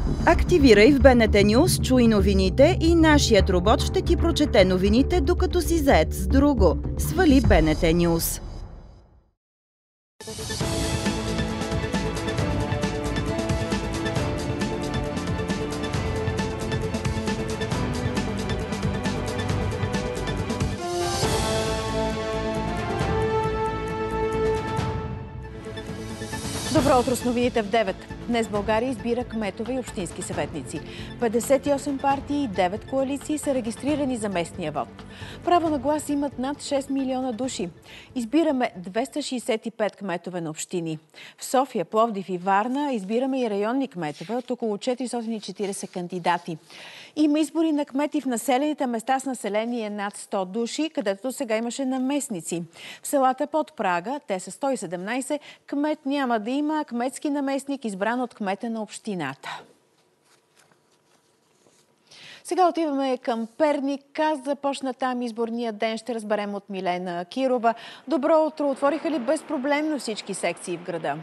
Активирай в БНТ News, чуй новините и нашият робот ще ти прочете новините, докато си зает с друго. Свали БНТ News. Добро утро с новините в 9. Днес България избира кметове и общински съветници. 58 партии и 9 коалиции са регистрирани за местния вод. Право на глас имат над 6 милиона души. Избираме 265 кметове на общини. В София, Пловдив и Варна избираме и районни кметове от около 440 кандидати. Има избори на кмети в населените места с население над 100 души, където сега имаше наместници. В селата под прага, те са 117, кмет няма да има, кметски наместник избран от кмета на общината. Сега отиваме към Перник. Как започна там изборния ден, ще разберем от Милена Кирова. Добро утро! Отвориха ли безпроблемно всички секции в града?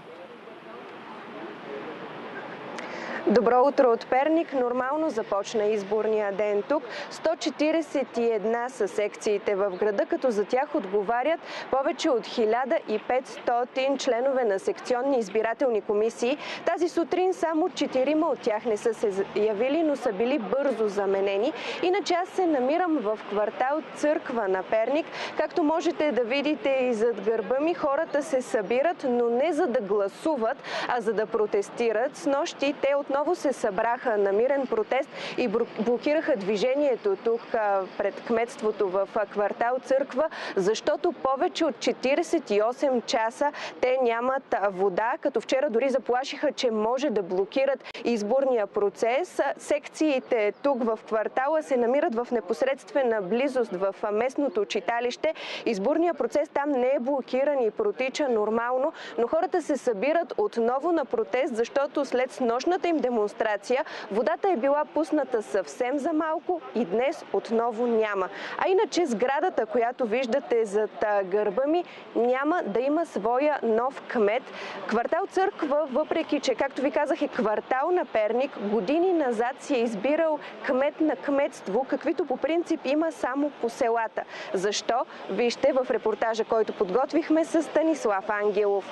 Добро утро от Перник. Нормално започна изборния ден тук. 141 са секциите в града, като за тях отговарят повече от 1500 членове на секционни избирателни комисии. Тази сутрин само 4 от тях не са се явили, но са били бързо заменени. Иначе аз се намирам в квартал Църква на Перник. Както можете да видите и зад гърба ми, хората се събират, но не за да гласуват, а за да протестират. Снощи те отново се събраха на мирен протест и блокираха движението тук пред кметството в квартал Църква, защото повече от 48 часа те нямат вода, като вчера дори заплашиха, че може да блокират изборния процес. Секциите тук в квартала се намират в непосредствена близост в местното читалище. Изборният процес там не е блокиран и протича нормално, но хората се събират отново на протест, защото след снощната им демонстрация водата е била пусната съвсем за малко и днес отново няма. А иначе сградата, която виждате зад гърба ми, няма да има своя нов кмет. Квартал Църква, въпреки че, както ви казах, е квартал на Перник, години назад си е избирал кмет на кметство, каквито по принцип има само по селата. Защо? Вижте в репортажа, който подготвихме с Станислав Ангелов.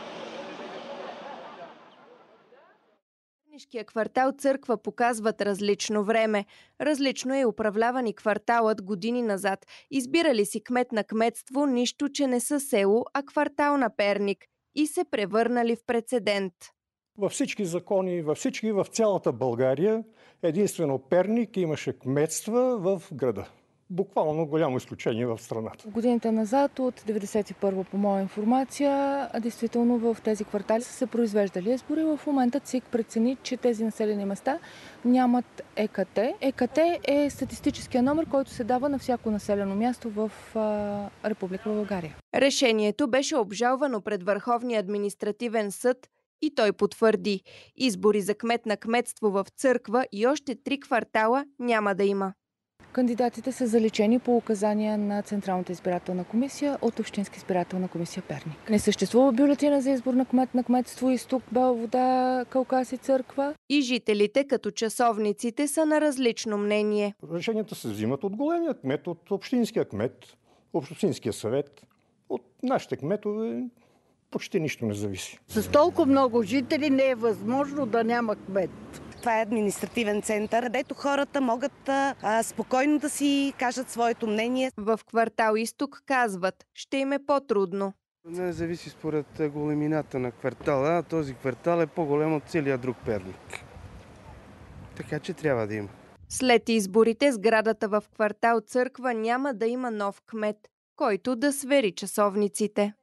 Пернишкия квартал Църква показват различно време. Различно е управляван и кварталът години назад. Избирали си кмет на кметство, нищо, че не са село, а квартал на Перник. И се превърнали в прецедент. Във всички закони, в цялата България, единствено Перник имаше кметства в града. Буквално голямо изключение в страната. Годините назад, от 91-во, по моя информация, действително в тези квартали са се произвеждали избори. В момента ЦИК прецени, че тези населени места нямат ЕКТ. ЕКТ е статистическия номер, който се дава на всяко населено място в Република България. Решението беше обжалвано пред Върховния административен съд и той потвърди. Избори за кмет на кметство в Църква и още 3 квартала няма да има. Кандидатите са заличени по указания на Централната избирателна комисия от Общинска избирателна комисия Перник. Не съществува бюлетина за избор на кмет на кметство Изток, Бяла вода, Калкас и Църква. И жителите, като часовниците, са на различно мнение. Решенията се взимат от големия кмет, от общинския кмет, от общинския съвет. От нашите кметове почти нищо не зависи. С толкова много жители не е възможно да няма кмет. Това е административен център, където хората могат спокойно да си кажат своето мнение. В квартал Изток казват, ще им е по-трудно. Не зависи според големината на квартала, а този квартал е по-голям от целия друг Перник. Така че трябва да има. След изборите сградата в квартал Църква няма да има нов кмет, който да свери часовниците.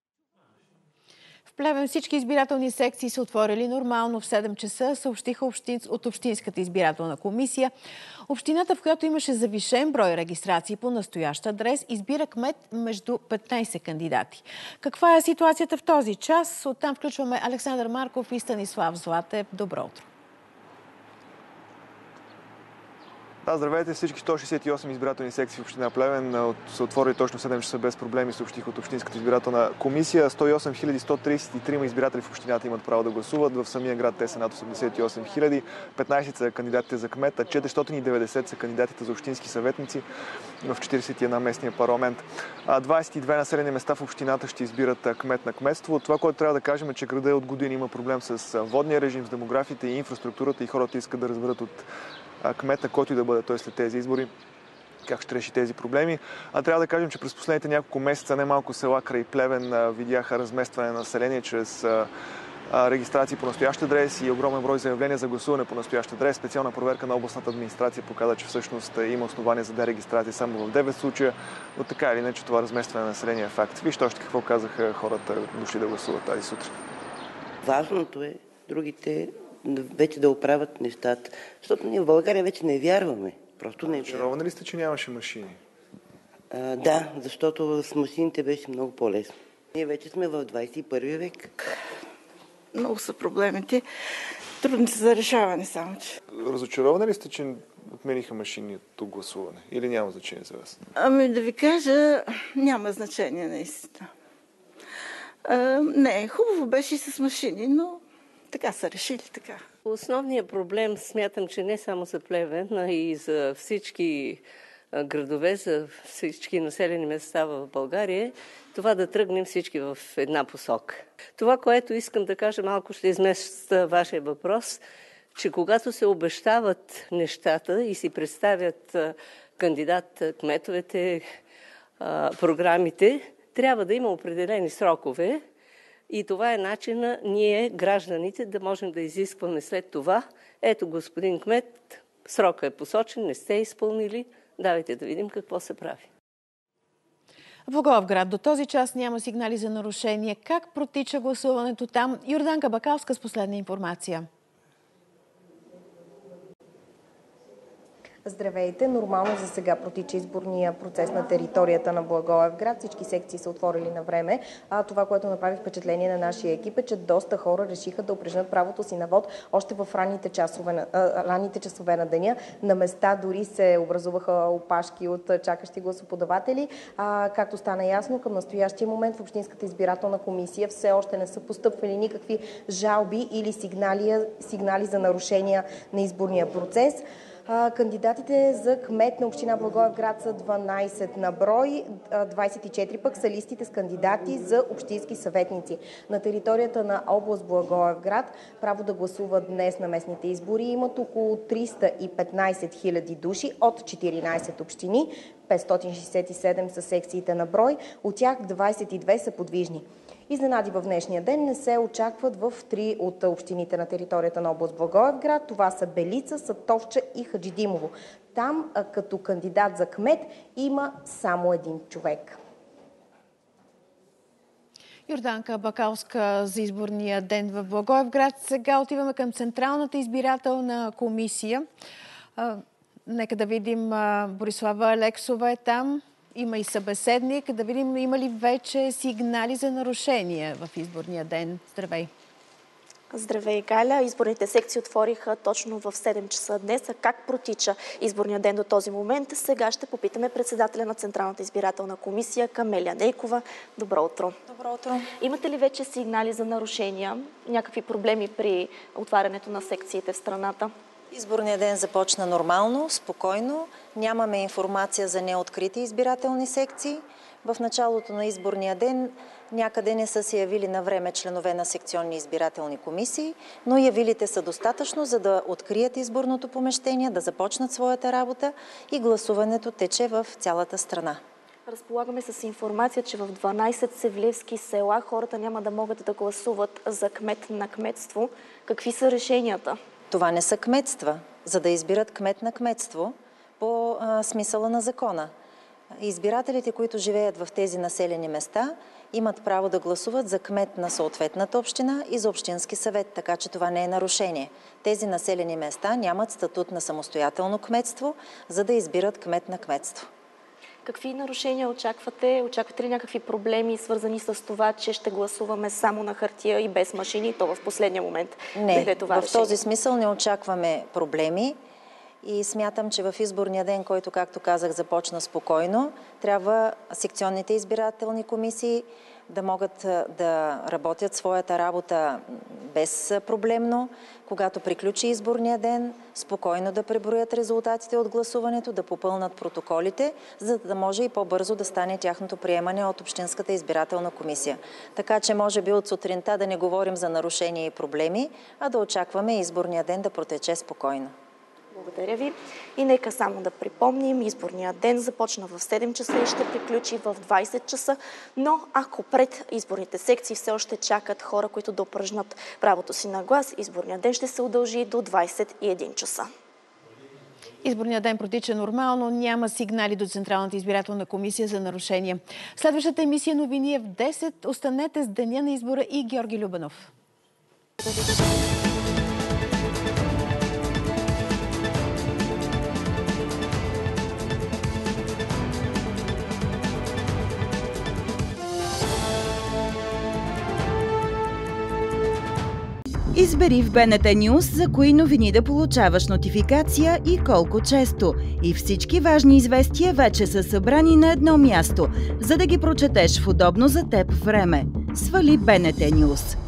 В Плевен всички избирателни секции са отворили нормално в 7 часа, съобщиха от Общинската избирателна комисия. Общината, в която имаше завишен брой регистрации по настоящ адрес, избира кмет между 15 кандидати. Каква е ситуацията в този час? Оттам включваме Александър Марков и Станислав Златев. Добро утро! Здравейте, всички 168 избирателни секции в община Плевен са отворили точно 7 часа без проблеми, съобщих от Общинската избирателна комисия. 108 133 избиратели в общината имат право да гласуват. В самия град те са над 88 000. 15 са кандидатите за кмет, а 490 са кандидатите за общински съветници в 41 местния парламент. 22 населени места в общината ще избират кмет на кметство. Това, което трябва да кажем, е, че града от години има проблем с водния режим, с демографите и инфраструктурата и хората искат да разберат от кмета, който и да бъде той след тези избори, как ще реши тези проблеми. Трябва да кажем, че през последните няколко месеца немалко села край Плевен видяха разместване на население чрез регистрации по настоящ адрес и огромен брой заявления за гласуване по настоящ адрес. Специална проверка на областната администрация показа, че всъщност има основания за дерегистрация само в 9 случая, но така или иначе това разместване на население е факт. Вижте още какво казаха хората, дошли да гласуват тази сутрин. Важното е другите вече да оправят нещата, защото ние в България вече не вярваме. Просто не вярваме. Очаровани ли сте, че нямаше машини? Да, защото с машините беше много по-лесно. Ние вече сме в 21 век. Много са проблемите. Трудни са за решаване само, че. Разочаровани ли сте, че отмениха машинното гласуване? Или няма значение за вас? Да ви кажа, няма значение наистина. Не, хубаво беше и с машини, но така са решили така. Основният проблем смятам, че не само за Плевен, но и за всички градове, за всички населени места в България, това да тръгнем всички в една посока. Това, което искам да кажа, малко ще изместя вашия въпрос, че когато се обещават нещата и си представят кандидат кметовете, програмите, трябва да има определени срокове и това е начина ние, гражданите, да можем да изискваме след това. Ето, господин кмет, срока е посочен, не сте изпълнили, давайте да видим какво се прави. В Благоевград до този час няма сигнали за нарушение. Как протича гласуването там? Йорданка Бакалска с последна информация. Здравейте! Нормално за сега протича изборния процес на територията на Благоевград. Всички секции са отворили на време. Това, което направи впечатление на нашия екип е, че доста хора решиха да упражнят правото си на вод още в ранните часове на деня. На места дори се образуваха опашки от чакащи гласоподаватели. Както стана ясно, към настоящия момент в Общинската избирателна комисия все още не са постъпвали никакви жалби или сигнали за нарушения на изборния процес. Кандидатите за кмет на община Благоевград са 12 на брой, 24 пък са листите с кандидати за общински съветници. На територията на област Благоевград право да гласуват днес на местните избори имат около 315 000 души от 14 общини, 567 са секциите на брой, от тях 22 са подвижни. Изненади в днешния ден не се очакват в 3 от общините на територията на област Благоевград. Това са Белица, Сатовча и Хаджидимово. Там като кандидат за кмет има само един човек. Йорданка Бакалска за изборния ден в Благоевград. Сега отиваме към Централната избирателна комисия. Нека да видим, Борислава Алексова е там. Има и събеседник. Да видим, има ли вече сигнали за нарушения в изборния ден. Здравей! Здравей, Галя! Изборните секции отвориха точно в 7 часа днес. А как протича изборния ден до този момент? Сега ще попитаме председателя на Централната избирателна комисия Камелия Нейкова. Добро утро! Добро утро! Имате ли вече сигнали за нарушения? Някакви проблеми при отварянето на секциите в страната? Изборният ден започна нормално, спокойно. Нямаме информация за неоткрити избирателни секции. В началото на изборния ден някъде не са се явили на време членове на секционни избирателни комисии, но явилите са достатъчно, за да открият изборното помещение, да започнат своята работа и гласуването тече в цялата страна. Разполагаме с информация, че в 12 севлиевски села хората няма да могат да гласуват за кмет на кметство. Какви са решенията? Това не са кметства, за да избират кмет на кметство по смисъла на закона. Избирателите, които живеят в тези населени места, имат право да гласуват за кмет на съответната община и за общински съвет, така че това не е нарушение. Тези населени места нямат статут на самостоятелно кметство, за да избират кмет на кметство. Какви нарушения очаквате? Очаквате ли някакви проблеми, свързани с това, че ще гласуваме само на хартия и без машини, то в последния момент? Не, в този смисъл не очакваме проблеми И смятам, че в изборния ден, който, както казах, започна спокойно, трябва секционните избирателни комисии да могат да работят своята работа безпроблемно, когато приключи изборния ден, спокойно да преброят резултатите от гласуването, да попълнат протоколите, за да може и по-бързо да стане тяхното приемане от Общинската избирателна комисия. Така че може би от сутринта да не говорим за нарушения и проблеми, а да очакваме изборния ден да протече спокойно. Благодаря ви. И нека само да припомним, изборният ден започна в 7 часа и ще приключи в 20 часа, но ако пред изборните секции все още чакат хора, които да упражнат правото си на глас, изборният ден ще се удължи до 21 часа. Изборният ден протича нормално, няма сигнали до Централната избирателна комисия за нарушения. Следващата емисия новини е в 10. Останете с деня на избора и Георги Любенов. Избери в БНТ News за кои новини да получаваш нотификация и колко често. И всички важни известия вече са събрани на едно място, за да ги прочетеш в удобно за теб време. Свали БНТ News.